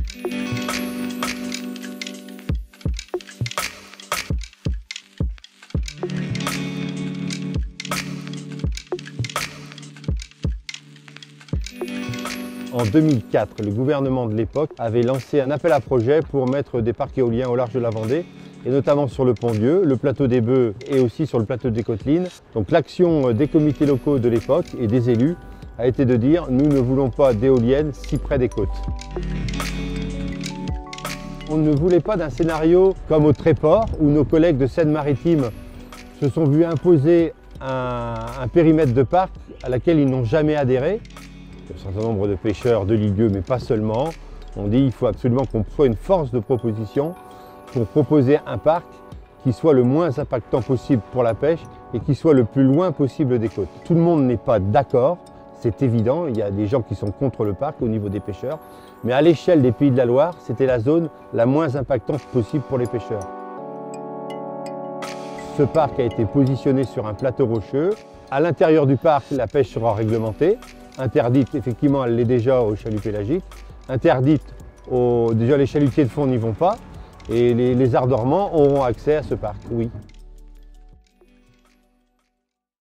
En 2004, le gouvernement de l'époque avait lancé un appel à projet pour mettre des parcs éoliens au large de la Vendée, et notamment sur le Pont-Dieu, le plateau des Bœufs et aussi sur le plateau des Côtelines. Donc l'action des comités locaux de l'époque et des élus a été de dire « nous ne voulons pas d'éoliennes si près des côtes ». On ne voulait pas d'un scénario comme au Tréport, où nos collègues de Seine-Maritime se sont vus imposer un périmètre de parc à laquelle ils n'ont jamais adhéré. Un certain nombre de pêcheurs de Ligueux, mais pas seulement, ont dit qu'il faut absolument qu'on soit une force de proposition pour proposer un parc qui soit le moins impactant possible pour la pêche et qui soit le plus loin possible des côtes. Tout le monde n'est pas d'accord, c'est évident, il y a des gens qui sont contre le parc au niveau des pêcheurs, mais à l'échelle des Pays de la Loire, c'était la zone la moins impactante possible pour les pêcheurs. Ce parc a été positionné sur un plateau rocheux. À l'intérieur du parc, la pêche sera réglementée, interdite, effectivement, elle l'est déjà aux chaluts pélagiques, interdite, déjà les chalutiers de fond n'y vont pas, et les arts dormants auront accès à ce parc, oui.